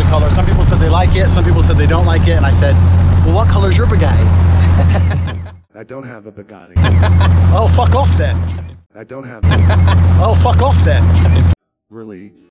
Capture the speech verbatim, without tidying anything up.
color. Some people said they like it, some people said they don't like it, and I said, well, what color's your Bugatti? I don't have a Bugatti. Oh, fuck off then. I don't have a Oh, fuck off then. Really?